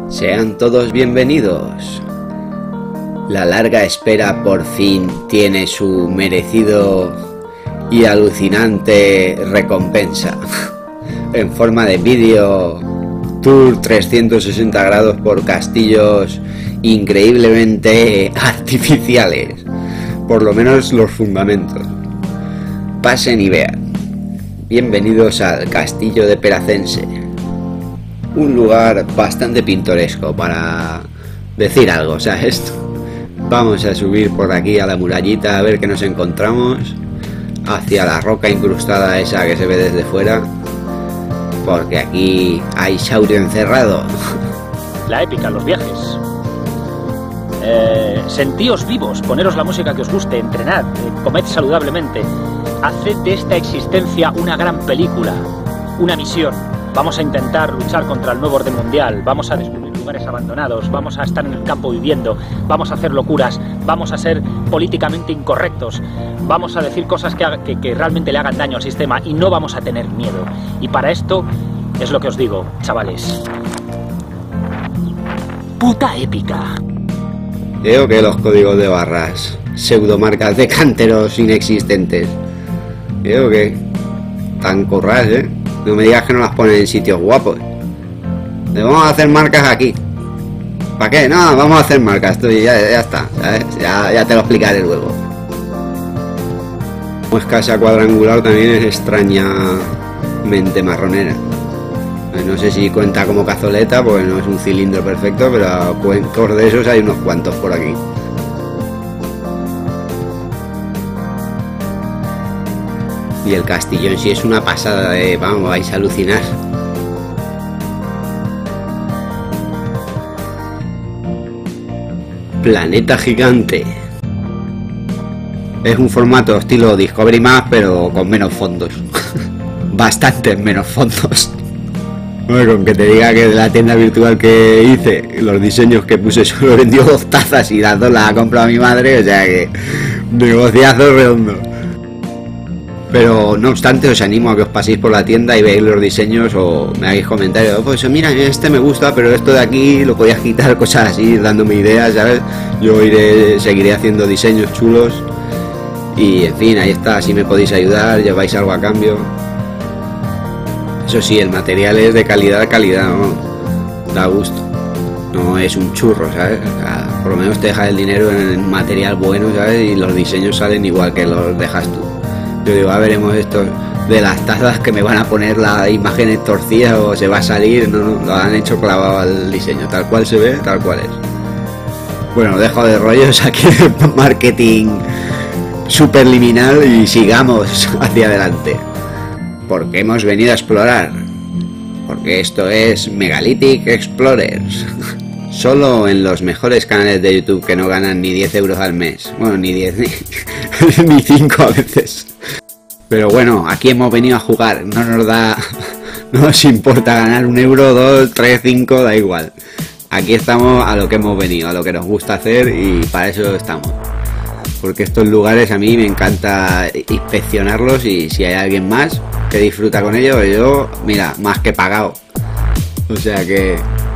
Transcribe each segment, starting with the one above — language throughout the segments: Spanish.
Sean todos bienvenidos. La larga espera por fin tiene su merecido y alucinante recompensa. En forma de vídeo, tour 360 grados por castillos increíblemente artificiales. Por lo menos los fundamentos. Pasen y vean. Bienvenidos al Castillo de Peracense. Un lugar bastante pintoresco para decir algo, ¿sabes? Vamos a subir por aquí a la murallita a ver qué nos encontramos. Hacia la roca incrustada esa que se ve desde fuera. Porque aquí hay saurio encerrado. La épica, los viajes. Sentíos vivos, poneros la música que os guste, entrenad, comed saludablemente. Haced de esta existencia una gran película, una misión. Vamos a intentar luchar contra el nuevo orden mundial, vamos a descubrir lugares abandonados, vamos a estar en el campo viviendo, vamos a hacer locuras, vamos a ser políticamente incorrectos, vamos a decir cosas que realmente le hagan daño al sistema y no vamos a tener miedo. Y para esto es lo que os digo, chavales. Puta épica. Creo que los códigos de barras, pseudomarcas de cánteros inexistentes. Creo que tan corras, No me digas que no las ponen en sitios guapos. Vamos a hacer marcas aquí. ¿Para qué? No, vamos a hacer marcas. Esto ya está, ¿sabes? Ya te lo explicaré luego. Como es casa cuadrangular, también es extrañamente marronera. No sé si cuenta como cazoleta, porque no es un cilindro perfecto, pero cuencos de esos hay unos cuantos por aquí. Y el castillo en sí es una pasada de... Vamos, vais a alucinar. Planeta gigante. Es un formato estilo Discovery Maps, pero con menos fondos. Bastantes menos fondos. Bueno, con que te diga que de la tienda virtual que hice, los diseños que puse, solo vendió 2 tazas y las 2 las ha comprado mi madre, o sea que... negociazo redondo. Pero no obstante, os animo a que os paséis por la tienda y veáis los diseños o me hagáis comentarios. Pues mira, este me gusta, pero esto de aquí lo podías quitar, cosas así, dándome ideas, ¿sabes? Yo seguiré haciendo diseños chulos. Y en fin, ahí está, si me podéis ayudar, lleváis algo a cambio. Eso sí, el material es de calidad, ¿no? Da gusto. No es un churro, ¿sabes? O sea, por lo menos te dejas el dinero en material bueno, ¿sabes? Y los diseños salen igual que los dejas tú. Yo digo, veremos esto de las tazas que me van a poner las imágenes torcidas o se va a salir. No, lo han hecho clavado al diseño, tal cual se ve, tal cual es. Bueno, dejo de rollos aquí de marketing superliminal y sigamos hacia adelante. Porque hemos venido a explorar. Porque esto es Megalithic Explorers. Solo en los mejores canales de YouTube que no ganan ni 10 euros al mes. Bueno, ni 10, ni 5 a veces. Pero bueno, aquí hemos venido a jugar. No nos importa ganar 1 euro, 2, 3, 5, da igual. Aquí estamos a lo que hemos venido, a lo que nos gusta hacer y para eso estamos. Porque estos lugares a mí me encanta inspeccionarlos y si hay alguien más que disfruta con ellos, yo, mira, más que pagado. O sea que...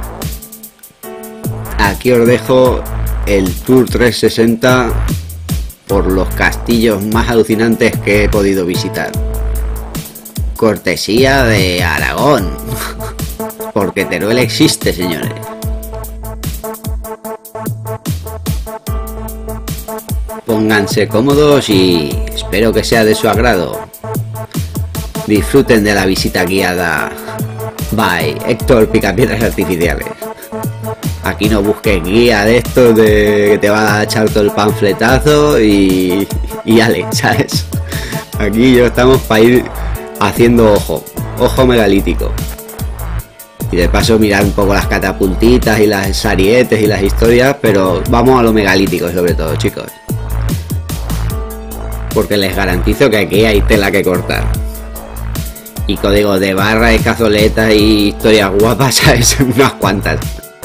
aquí os dejo el Tour 360 por los castillos más alucinantes que he podido visitar. Cortesía de Aragón. Porque Teruel existe, señores. Pónganse cómodos y espero que sea de su agrado. Disfruten de la visita guiada. Bye, Héctor Picapiedras Artificiales. Aquí no busques guía de estos de que te va a echar todo el panfletazo y ale, ¿sabes? Aquí yo estamos para ir haciendo ojo megalítico. Y de paso mirar un poco las catapultitas y las arietes y las historias, pero vamos a lo megalítico sobre todo, chicos. Porque les garantizo que aquí hay tela que cortar. Y códigos de barra y cazoletas y historias guapas, ¿sabes? Unas cuantas.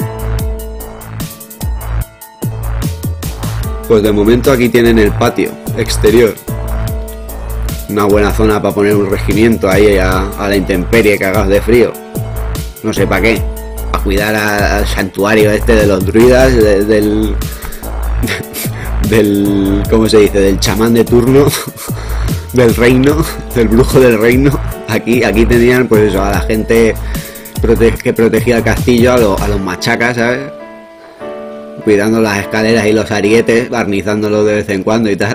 Pues de momento aquí tienen el patio exterior. Una buena zona para poner un regimiento ahí a la intemperie, cagados de frío. No sé para qué. a cuidar al santuario este de los druidas, del ¿cómo se dice? Del chamán de turno del reino, del brujo del reino. Aquí tenían pues eso, a la gente que protegía el castillo, a los machacas, ¿sabes? Cuidando las escaleras y los arietes, barnizándolos de vez en cuando y tal.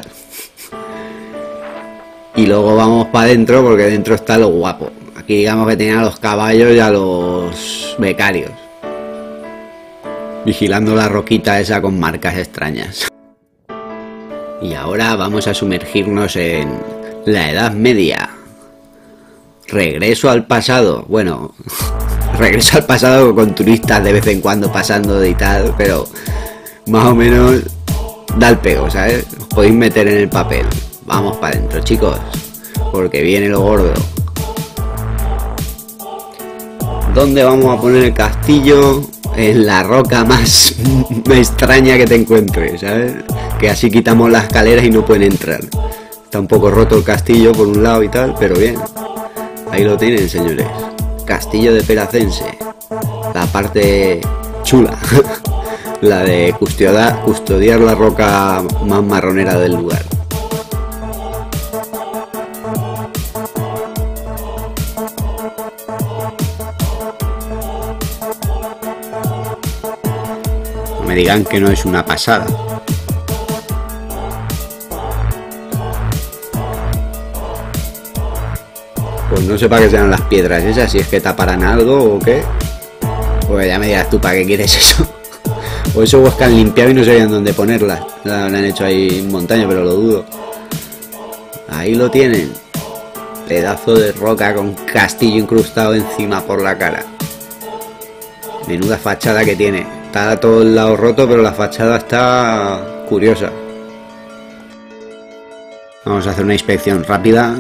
Y luego vamos para adentro, porque dentro está lo guapo. Aquí digamos que tenían a los caballos y a los becarios, vigilando la roquita esa con marcas extrañas. Y ahora vamos a sumergirnos en la Edad Media. Regreso al pasado. Bueno, regreso al pasado con turistas de vez en cuando pasando y tal, pero más o menos da el pego, ¿sabes? Os podéis meter en el papel. Vamos para adentro, chicos, porque viene lo gordo. ¿Dónde vamos a poner el castillo? En la roca más extraña que te encuentres, ¿sabes? Que así quitamos las escaleras y no pueden entrar. Está un poco roto el castillo por un lado y tal, pero bien. Ahí lo tienen, señores. Castillo de Peracense. La parte chula. La de custodiar la roca más marronera del lugar. No me digan que no es una pasada. Pues no sé para qué serán las piedras esas, si es que taparán algo o qué. Pues ya me dirás tú para qué quieres eso. O eso o es que han limpiado y no sabían dónde ponerlas. La han hecho ahí en montaña, pero lo dudo. Ahí lo tienen. Pedazo de roca con castillo incrustado encima por la cara. Menuda fachada que tiene. Está todo el lado roto, pero la fachada está curiosa. Vamos a hacer una inspección rápida.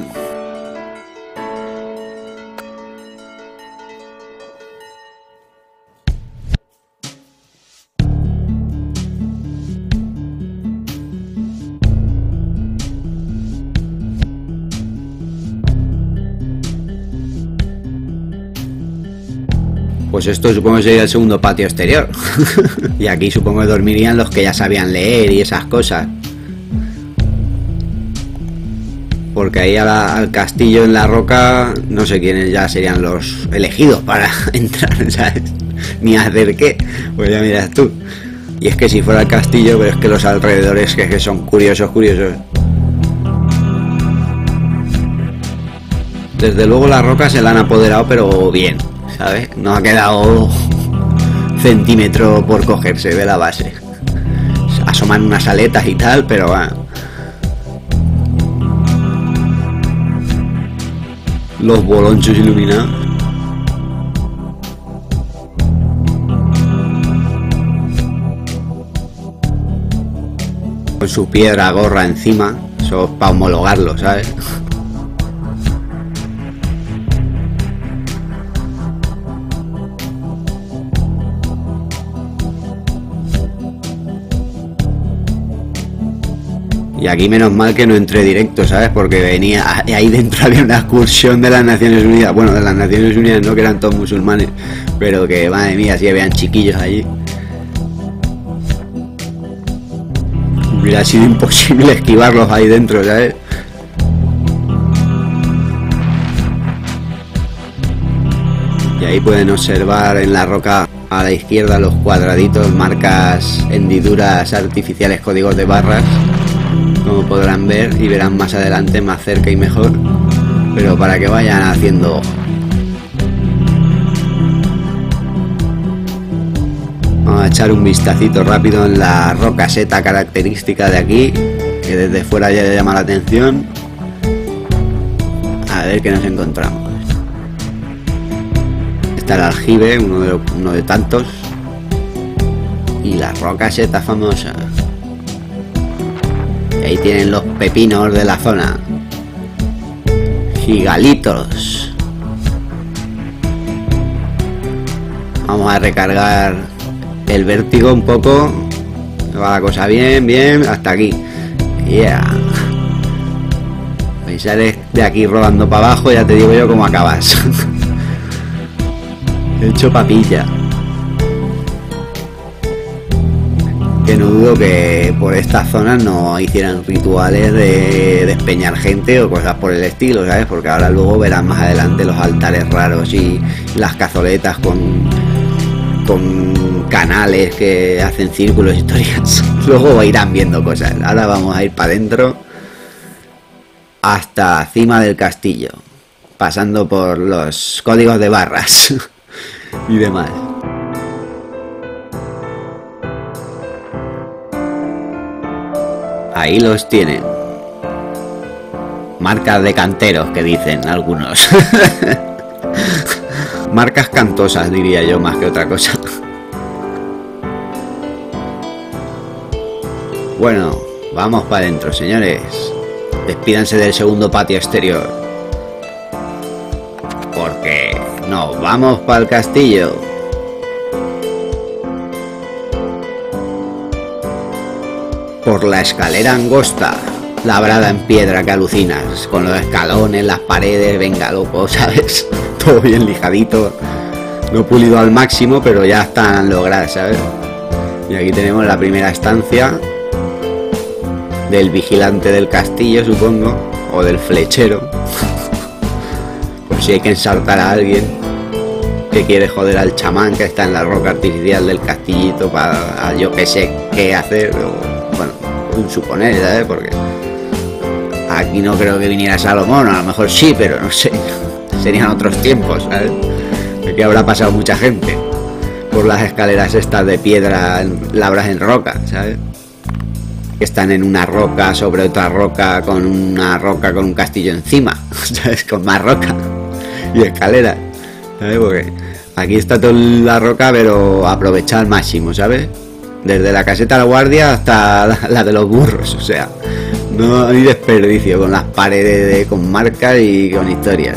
Pues esto supongo que sería el segundo patio exterior. Y aquí supongo que dormirían los que ya sabían leer y esas cosas. Porque ahí al castillo en la roca, no sé quiénes ya serían los elegidos para entrar, ¿sabes? Ni hacer qué, pues ya miras tú. Y es que si fuera el castillo, pero es que los alrededores que son curiosos. Desde luego la roca se la han apoderado, pero bien, ¿sabes? No ha quedado centímetro por cogerse de la base. Asoman unas aletas y tal, pero bueno. Los bolonchos iluminados. Con su piedra gorra encima. Eso es para homologarlo, ¿sabes? Y aquí menos mal que no entré directo, ¿sabes? Porque venía... Ahí dentro había una excursión de las Naciones Unidas. Bueno, de las Naciones Unidas no, que eran todos musulmanes. Pero que, madre mía, si habían chiquillos allí. Hubiera sido imposible esquivarlos ahí dentro, ¿sabes? Y ahí pueden observar en la roca a la izquierda los cuadraditos, marcas, hendiduras artificiales, códigos de barras. Como podrán ver y verán más adelante, más cerca y mejor, pero para que vayan haciendo. Vamos a echar un vistacito rápido en la rocaseta característica de aquí, que desde fuera ya le llama la atención. A ver qué nos encontramos. Está el aljibe, uno de tantos, y la rocaseta famosa. Ahí tienen los pepinos de la zona. Gigalitos. Vamos a recargar el vértigo un poco. Va la cosa bien, hasta aquí. Yeah. Y sales de aquí rodando para abajo, ya te digo yo cómo acabas. He hecho papilla. que no dudo que por estas zonas no hicieran rituales de despeñar gente o cosas por el estilo, ¿sabes? Porque ahora luego verán más adelante los altares raros y las cazoletas con canales que hacen círculos, historias. Luego irán viendo cosas. Ahora vamos a ir para adentro hasta cima del castillo, pasando por los códigos de barras y demás. Ahí los tienen. Marcas de canteros, que dicen algunos. Marcas cantosas, diría yo, más que otra cosa. Bueno, vamos para adentro, señores. Despídanse del segundo patio exterior, porque nos vamos para el castillo. Por la escalera angosta, labrada en piedra que alucinas, con los escalones, las paredes, venga loco, ¿sabes? Todo bien lijadito, no pulido al máximo, pero ya están logradas, ¿sabes? Y aquí tenemos la primera estancia del vigilante del castillo, supongo, o del flechero, por si hay que ensartar a alguien que quiere joder al chamán que está en la roca artificial del castillito para yo que sé qué hacer, o bueno, un suponer, ¿sabes? Porque aquí no creo que viniera Salomón, a lo mejor sí, pero no sé, serían otros tiempos, ¿sabes? De que habrá pasado mucha gente por las escaleras estas de piedra labras en roca, ¿sabes? Que están en una roca sobre otra roca con un castillo encima, ¿sabes? Con más roca y escaleras, ¿sabes? Porque aquí está toda la roca, pero aprovechada al máximo, ¿sabes? Desde la caseta de la guardia hasta la de los burros, o sea, no hay desperdicio, con las paredes con marcas y con historias.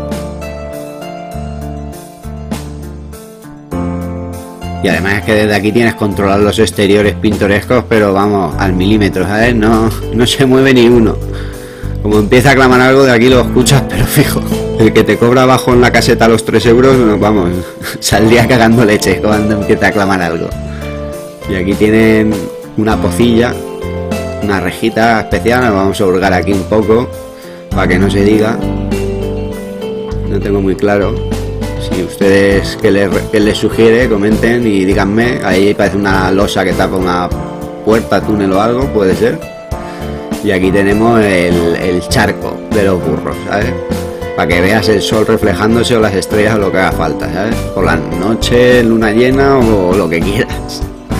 Y además es que desde aquí tienes controlar los exteriores pintorescos, pero vamos, al milímetro, ¿sabes? No se mueve ni uno. Como empieza a clamar algo, de aquí lo escuchas, pero fijo. El que te cobra abajo en la caseta los 3 euros, no, vamos, saldría cagando leche cuando empieza a clamar algo. Y aquí tienen una pocilla, una rejita especial. Nos vamos a hurgar aquí un poco para que no se diga. No tengo muy claro. Si ustedes que les sugiere, comenten y díganme. Ahí parece una losa que tapa una puerta, túnel o algo, puede ser. Y aquí tenemos el charco de los burros, ¿sabes? Para que veas el sol reflejándose o las estrellas o lo que haga falta, ¿sabes? Por la noche, luna llena o lo que quieras.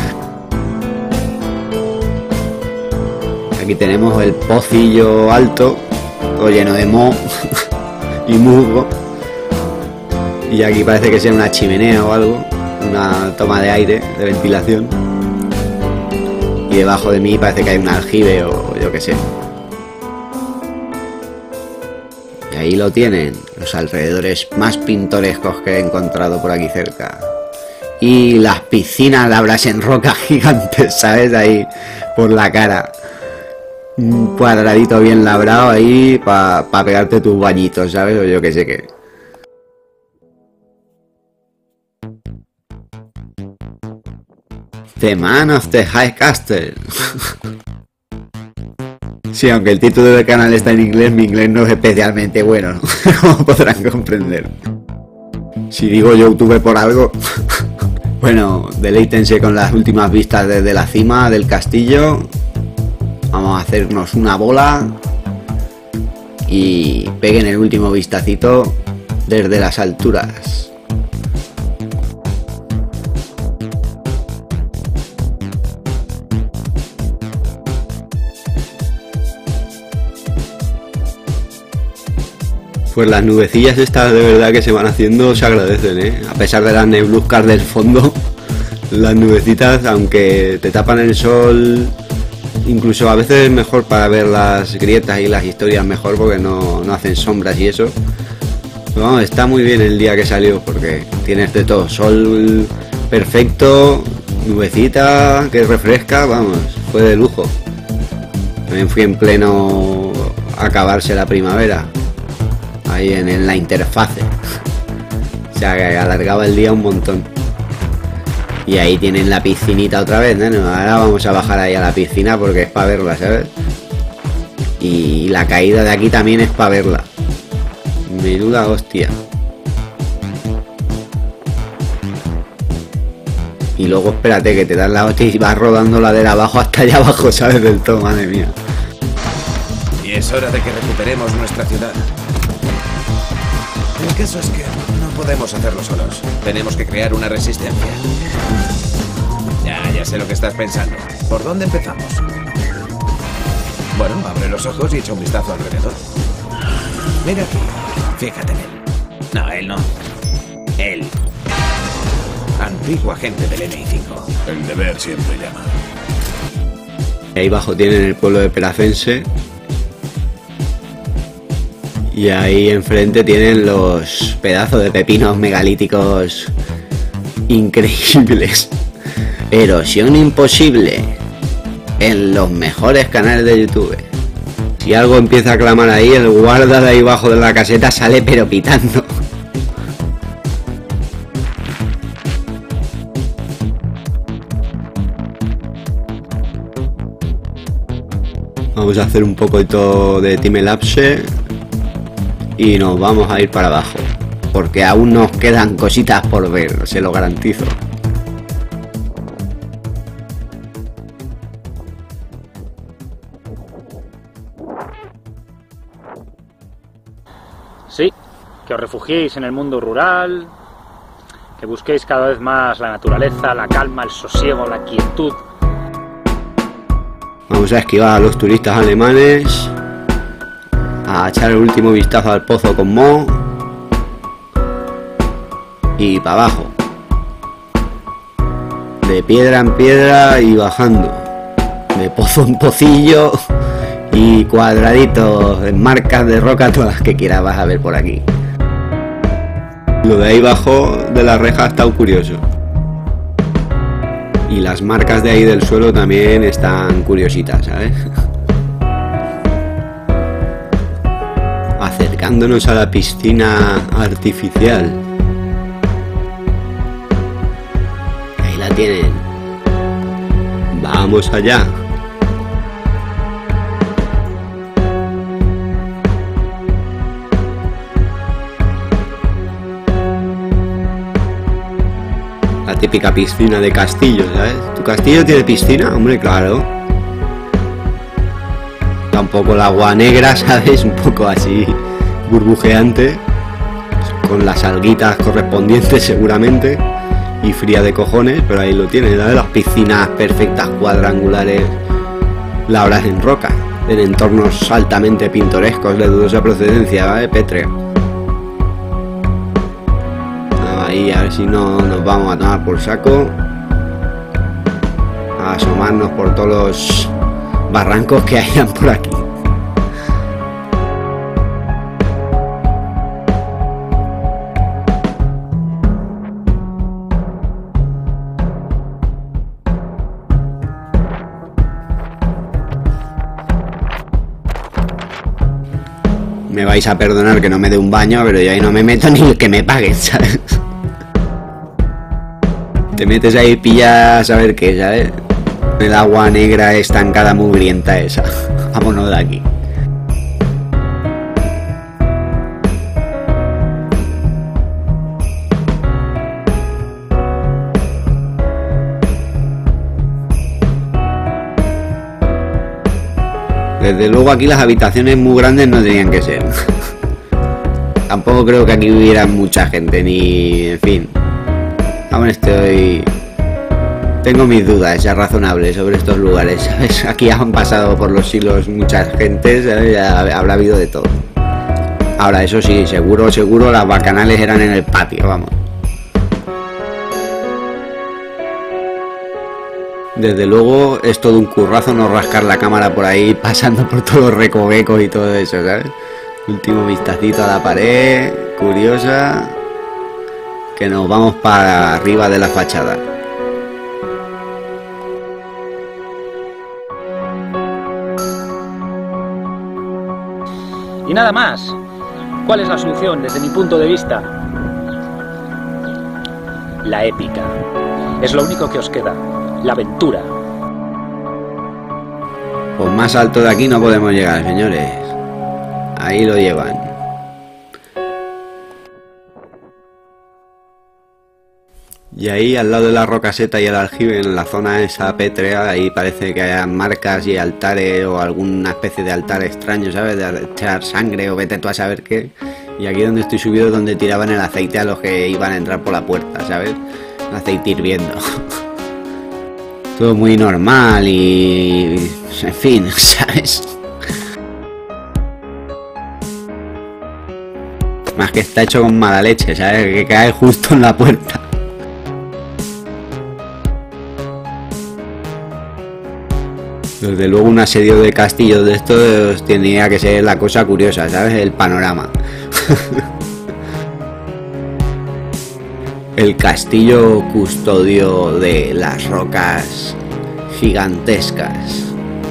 Aquí tenemos el pocillo alto, todo lleno de moho y musgo. Y aquí parece que sea una chimenea o algo, una toma de aire, de ventilación. Y debajo de mí parece que hay un aljibe o yo qué sé. Y ahí lo tienen, los alrededores más pintorescos que he encontrado por aquí cerca. Y las piscinas labras en roca gigantes, ¿sabes? Ahí por la cara. Un cuadradito bien labrado ahí para pegarte tus bañitos, ¿sabes? O yo que sé qué. The Man of the High Castle. Sí, aunque el título del canal está en inglés, mi inglés no es especialmente bueno, ¿no? Como podrán comprender. Si digo YouTube por algo. Bueno, deleítense con las últimas vistas desde la cima del castillo. Vamos a hacernos una bola y peguen el último vistacito desde las alturas. Pues las nubecillas estas de verdad que se van haciendo se agradecen, ¿eh? A pesar de las nebluscas del fondo, las nubecitas, aunque te tapan el sol, incluso a veces es mejor para ver las grietas y las historias mejor porque no hacen sombras y eso. Pero vamos, está muy bien el día que salió porque tienes de todo, sol perfecto, nubecita que refresca, vamos, fue de lujo. También fui en pleno acabarse la primavera, ahí en la interfase, o sea que alargaba el día un montón. Y ahí tienen la piscinita otra vez, ¿no? Ahora vamos a bajar ahí a la piscina porque es para verla, ¿sabes? Y la caída de aquí también es para verla. Menuda hostia. Y luego espérate que te das la hostia y vas rodando la de abajo hasta allá abajo, ¿sabes? Del todo, madre mía. Y es hora de que recuperemos nuestra ciudad. El caso es que no podemos hacerlo solos. Tenemos que crear una resistencia. Ya sé lo que estás pensando. ¿Por dónde empezamos? Bueno, abre los ojos y echa un vistazo alrededor. Mira aquí. Fíjate en él. No, él no. Él. Antiguo agente del MI5. El deber siempre llama. Ahí abajo tienen el pueblo de Peracense. Y ahí enfrente tienen los pedazos de pepinos megalíticos increíbles. Erosión imposible en los mejores canales de YouTube. Si algo empieza a clamar ahí, el guarda de ahí abajo de la caseta sale pero pitando. Vamos a hacer un poquito de time-lapse y nos vamos a ir para abajo, porque aún nos quedan cositas por ver, se lo garantizo. Sí, que os refugiéis en el mundo rural, que busquéis cada vez más la naturaleza, la calma, el sosiego, la quietud. Vamos a esquivar a los turistas alemanes, a echar el último vistazo al pozo con Mo y para abajo, de piedra en piedra y bajando, de pozo en pocillo y cuadraditos en marcas de roca, todas las que quieras vas a ver por aquí. Lo de ahí abajo de la reja está curioso. Y las marcas de ahí del suelo también están curiositas, ¿sabes? Acercándonos a la piscina artificial. Ahí la tienen. Vamos allá. La típica piscina de castillo, ¿sabes? ¿Tu castillo tiene piscina? Hombre, claro. Tampoco el agua negra, ¿sabes? Un poco así burbujeante, con las alguitas correspondientes seguramente, y fría de cojones, pero ahí lo tienes, ¿sabes? Las piscinas perfectas cuadrangulares, labras en roca, en entornos altamente pintorescos de dudosa procedencia, ¿vale? Pétrea. Ahí a ver si no nos vamos a tomar por saco, a asomarnos por todos los barrancos que hayan por aquí. Me vais a perdonar que no me dé un baño, pero yo ahí no me meto ni el que me paguen, ¿sabes? Te metes ahí y pillas a ver qué, ¿sabes? El agua negra estancada mugrienta esa. Vámonos de aquí. Desde luego aquí las habitaciones muy grandes no tenían que ser. Tampoco creo que aquí hubiera mucha gente, ni... en fin. Aún tengo mis dudas ya razonables sobre estos lugares, ¿sabes? Aquí han pasado por los siglos muchas gentes, ¿sabes? Ya habrá habido de todo. Ahora, eso sí, seguro, las bacanales eran en el patio, vamos. Desde luego es todo un currazo no rascar la cámara por ahí, pasando por todos los recovecos y todo eso, ¿sabes? Último vistacito a la pared, curiosa, que nos vamos para arriba de la fachada. Y nada más. ¿Cuál es la solución desde mi punto de vista? La épica. Es lo único que os queda, la aventura. Pues más alto de aquí no podemos llegar, señores. Ahí lo llevan. Y ahí al lado de la rocaseta y el aljibe, en la zona esa pétrea, ahí parece que hay marcas y altares o alguna especie de altar extraño, ¿sabes? De echar sangre o vete tú a saber qué. Y aquí donde estoy subido es donde tiraban el aceite a los que iban a entrar por la puerta, ¿sabes? El aceite hirviendo. Todo muy normal y... en fin, ¿sabes? Más que está hecho con mala leche, ¿sabes? Que cae justo en la puerta. Desde luego un asedio de castillos de estos tendría que ser la cosa curiosa, ¿sabes? El panorama. El castillo custodio de las rocas gigantescas.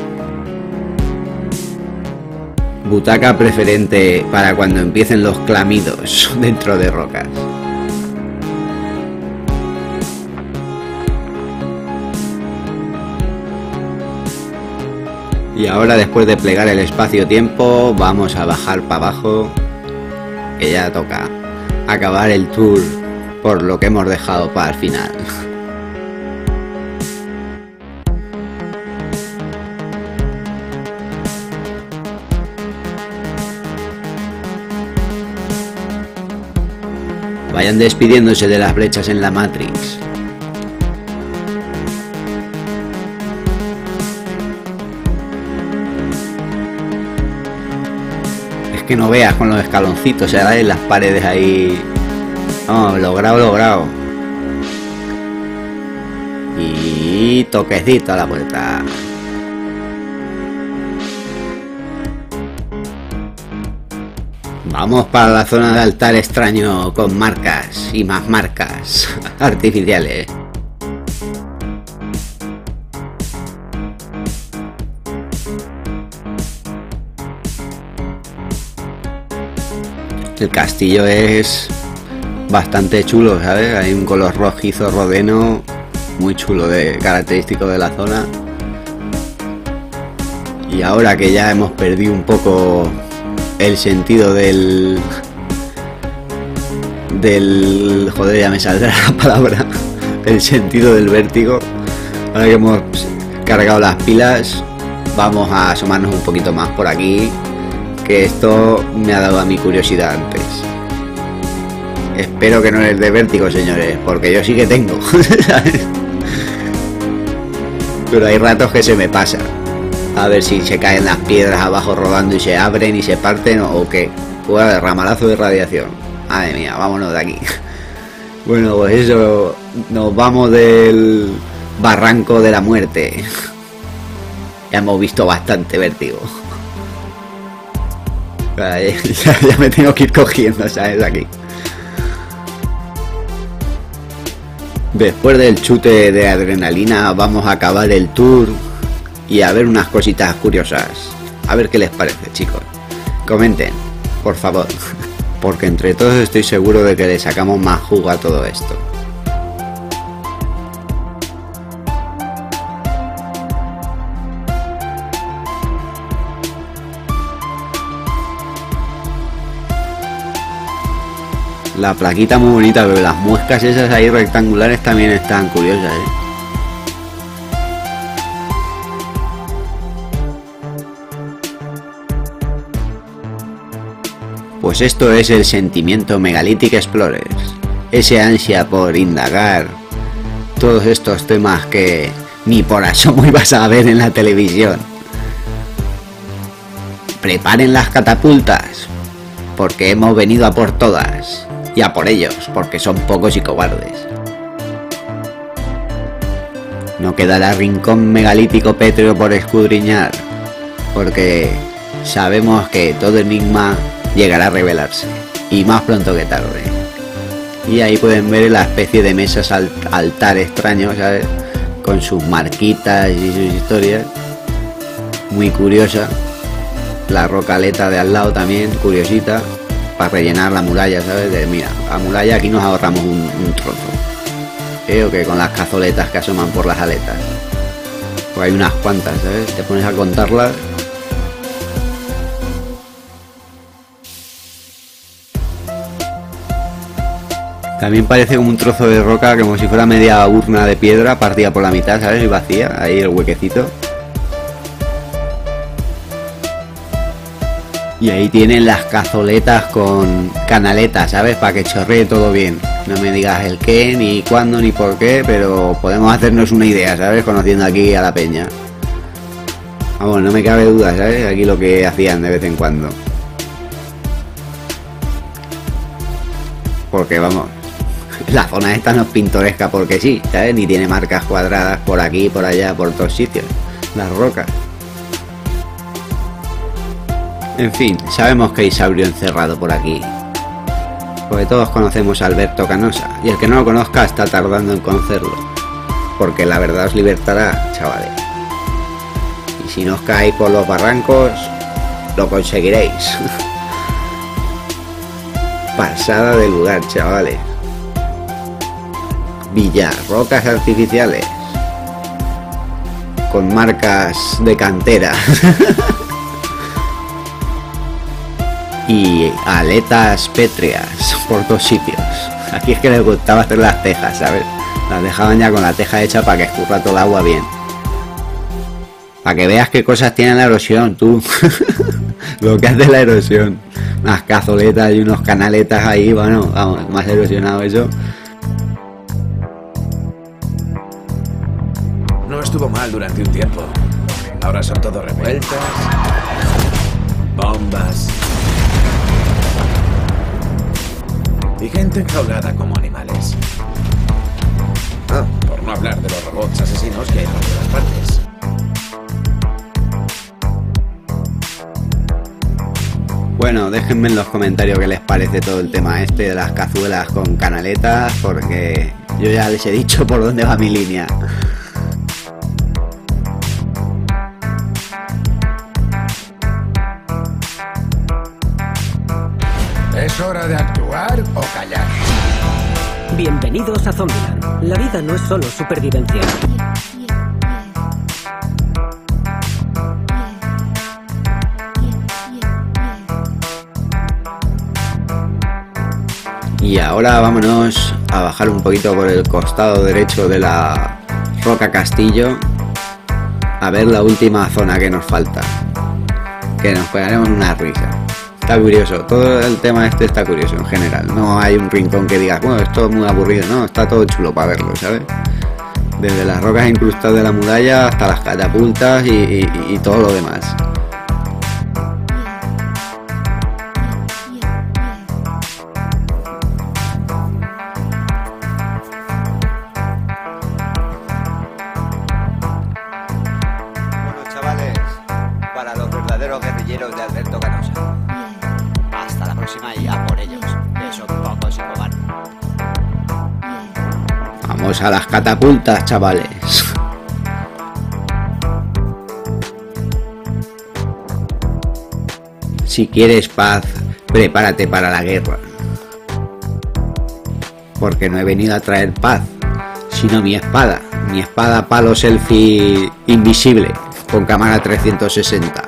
Butaca preferente para cuando empiecen los clamidos dentro de rocas. Y ahora, después de plegar el espacio-tiempo, vamos a bajar para abajo, que ya toca acabar el tour por lo que hemos dejado para el final. Vayan despidiéndose de las brechas en la Matrix. Es que no veas con los escaloncitos, o sea, en las paredes ahí. No, logrado. Y toquecito a la puerta. Vamos para la zona de altar extraño con marcas y más marcas artificiales. El castillo es bastante chulo, ¿sabes? Hay un color rojizo rodeno muy chulo, característico de la zona. Y ahora que ya hemos perdido un poco el sentido del joder, ya me saldrá la palabra, el sentido del vértigo, ahora que hemos cargado las pilas, vamos a asomarnos un poquito más por aquí, que esto me ha dado a mi curiosidad antes. Espero que no es de vértigo, señores, porque yo sí que tengo, ¿sabes? Pero hay ratos que se me pasa. A ver si se caen las piedras abajo rodando y se abren y se parten o qué. Pues ramalazo de radiación. Madre mía, vámonos de aquí. Bueno, pues eso, nos vamos del barranco de la muerte. Ya hemos visto bastante vértigo. Ya me tengo que ir cogiendo, ¿sabes? Aquí. Después del chute de adrenalina vamos a acabar el tour y a ver unas cositas curiosas. A ver qué les parece, chicos. Comenten, por favor, porque entre todos estoy seguro de que le sacamos más jugo a todo esto. La plaquita muy bonita, pero las muescas esas ahí rectangulares también están curiosas, ¿eh? Pues esto es el sentimiento Megalithic Explorers, ese ansia por indagar todos estos temas que ni por asomo ibas a ver en la televisión. Preparen las catapultas, porque hemos venido a por todas, y a por ellos, porque son pocos y cobardes. No quedará rincón megalítico pétreo por escudriñar, porque sabemos que todo enigma llegará a revelarse, y más pronto que tarde. Y ahí pueden ver la especie de mesas altar extraño, ¿sabes? Con sus marquitas y sus historias. Muy curiosa. La rocaleta de al lado también, curiosita, para rellenar la muralla, ¿sabes? Mira, la muralla aquí nos ahorramos un trozo. ¿O que con las cazoletas que asoman por las aletas? Pues hay unas cuantas, ¿sabes? Te pones a contarlas. También parece como un trozo de roca, como si fuera media urna de piedra partida por la mitad, ¿sabes? Y vacía, ahí el huequecito. Y ahí tienen las cazoletas con canaletas, ¿sabes? Para que chorree todo bien. No me digas el qué, ni cuándo, ni por qué, pero podemos hacernos una idea, ¿sabes? Conociendo aquí a la peña. Vamos, no me cabe duda, ¿sabes? Aquí lo que hacían de vez en cuando. Porque, vamos, la zona esta no es pintoresca porque sí, ¿sabes? Ni tiene marcas cuadradas por aquí, por allá, por todos sitios. Las rocas. En fin, sabemos que hay sabrio encerrado por aquí. Porque todos conocemos a Alberto Canosa. Y el que no lo conozca está tardando en conocerlo. Porque la verdad os libertará, chavales. Y si no os caéis por los barrancos, lo conseguiréis. Pasada de lugar, chavales. Villarrocas artificiales. Con marcas de cantera. Y aletas pétreas por todos sitios. Aquí es que les gustaba hacer las tejas, ¿sabes? Las dejaban ya con la teja hecha para que escurra todo el agua bien. Para que veas qué cosas tiene la erosión, tú. Lo que hace la erosión. Unas cazoletas y unos canaletas ahí, bueno, vamos, más erosionado eso. No estuvo mal durante un tiempo. Ahora son todo revueltas, bombas y gente enjaulada como animales. Ah, por no hablar de los robots asesinos que hay por todas partes. Bueno, déjenme en los comentarios qué les parece todo el tema este de las cazuelas con canaletas, porque yo ya les he dicho por dónde va mi línea. ¿Es hora de actuar o callar? Bienvenidos a Zombieland. La vida no es solo supervivencia. Y ahora vámonos a bajar un poquito por el costado derecho de la Roca Castillo a ver la última zona que nos falta, que nos pegaremos una risa. Está curioso, todo el tema este está curioso en general. No hay un rincón que digas, bueno, esto es muy aburrido, no, está todo chulo para verlo, ¿sabes? Desde las rocas incrustadas de la muralla hasta las catapultas y todo lo demás. Bueno, chavales, para los verdaderos guerrilleros de Alberto Canosa. Hasta la próxima y a por ellos, que son pocos y cobardes. Vamos a las catapultas, chavales. Si quieres paz, prepárate para la guerra. Porque no he venido a traer paz, sino mi espada. Mi espada palo selfie invisible, con cámara 360.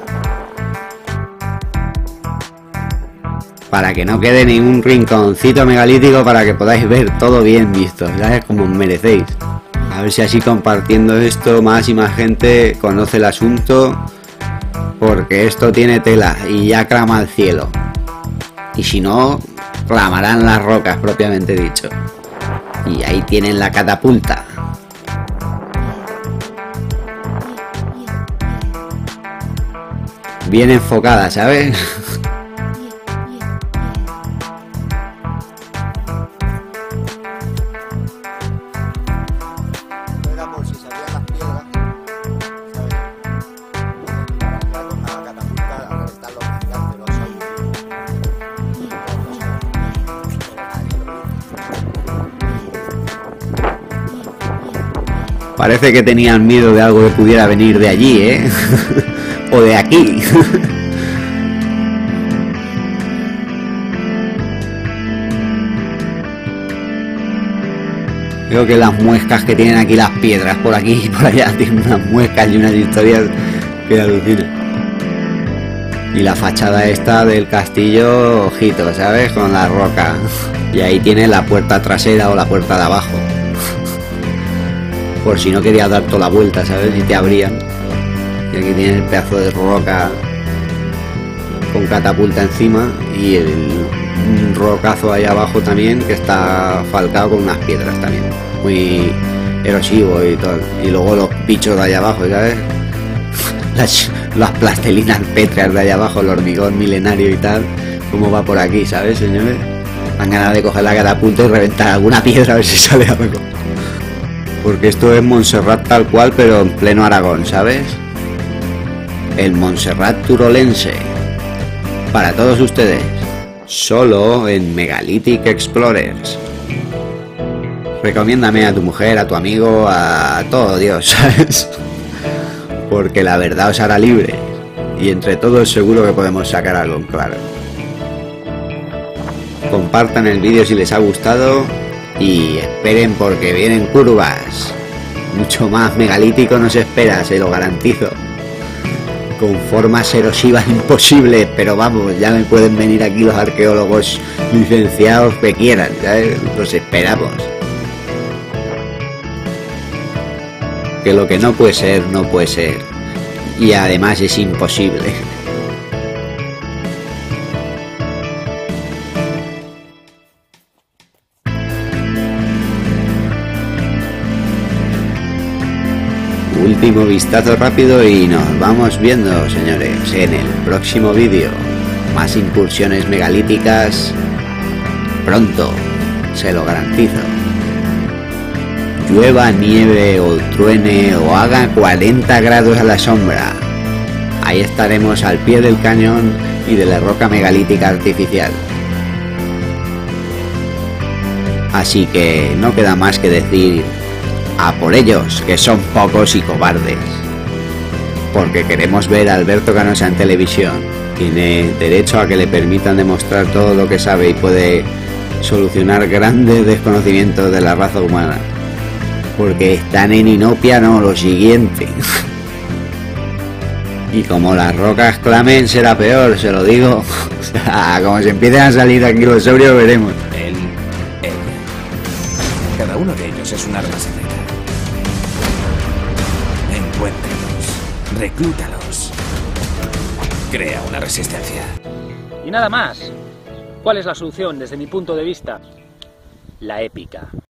Para que no quede ningún rinconcito megalítico, para que podáis ver todo bien visto, ¿sabes? Como merecéis. A ver si así compartiendo esto más y más gente conoce el asunto, porque esto tiene tela y ya clama al cielo. Y si no, clamarán las rocas propiamente dicho. Y ahí tienen la catapulta. Bien enfocada, ¿sabes? Parece que tenían miedo de algo que pudiera venir de allí, ¿eh? O de aquí. Creo que las muescas que tienen aquí las piedras por aquí y por allá tienen unas muescas y unas historias que alucinan. Y la fachada esta del castillo, ojito, ¿sabes? Con la roca. Y ahí tiene la puerta trasera o la puerta de abajo. Por si no querías dar toda la vuelta, ¿sabes? Y te abrían. Y aquí tiene el pedazo de roca con catapulta encima y un rocazo ahí abajo también que está falcado con unas piedras también. Muy erosivo y todo. Y luego los bichos de allá abajo, ¿sabes? Las plastelinas pétreas de allá abajo, el hormigón milenario y tal. ¿Cómo va por aquí, ¿sabes, señores? Dan ganas de coger la catapulta y reventar alguna piedra a ver si sale algo. Porque esto es Montserrat tal cual, pero en pleno Aragón, ¿sabes? El Montserrat turolense. Para todos ustedes. Solo en Megalithic Explorers. Recomiéndame a tu mujer, a tu amigo, a todo Dios, ¿sabes? Porque la verdad os hará libre. Y entre todos seguro que podemos sacar algo en claro. Compartan el vídeo si les ha gustado. Y esperen porque vienen curvas. Mucho más megalítico nos espera, se lo garantizo. Con formas erosivas imposibles, pero vamos, ya me pueden venir aquí los arqueólogos licenciados que quieran, ¿sabes? Los esperamos. Que lo que no puede ser, no puede ser. Y además es imposible. Último vistazo rápido y nos vamos viendo, señores, en el próximo vídeo. Más incursiones megalíticas pronto, se lo garantizo. Llueva, nieve o truene o haga 40 grados a la sombra. Ahí estaremos al pie del cañón y de la roca megalítica artificial. Así que no queda más que decir: a por ellos, que son pocos y cobardes. Porque queremos ver a Alberto Canosa en televisión. Tiene derecho a que le permitan demostrar todo lo que sabe y puede solucionar grandes desconocimientos de la raza humana. Porque están en inopia, no, lo siguiente. Y como las rocas clamen será peor, se lo digo. O sea, como se empiecen a salir aquí los sobrios veremos. Él. Cada uno de ellos es un arma secreta. Encuéntralos, reclútalos. Crea una resistencia. Y nada más. ¿Cuál es la solución desde mi punto de vista? La épica.